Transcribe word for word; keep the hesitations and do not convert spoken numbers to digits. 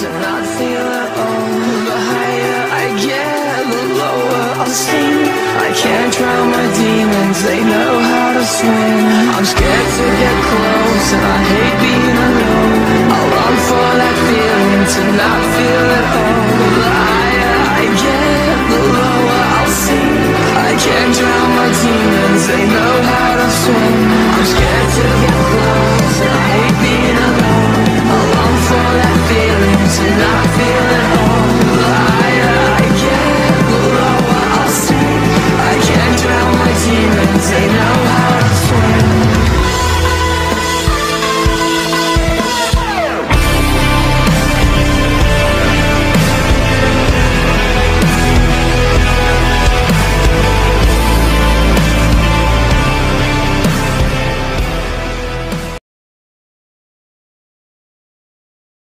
to not feel at all. The higher I get, the lower I'll sink. I can't drown my demons, they know how to swim. I'm scared to get close and I hate being alone. I'll run for that feeling to not feel at all. The higher I get, the lower I'll sink. I can't drown my demons, they know how to swim. I'm scared to get close and I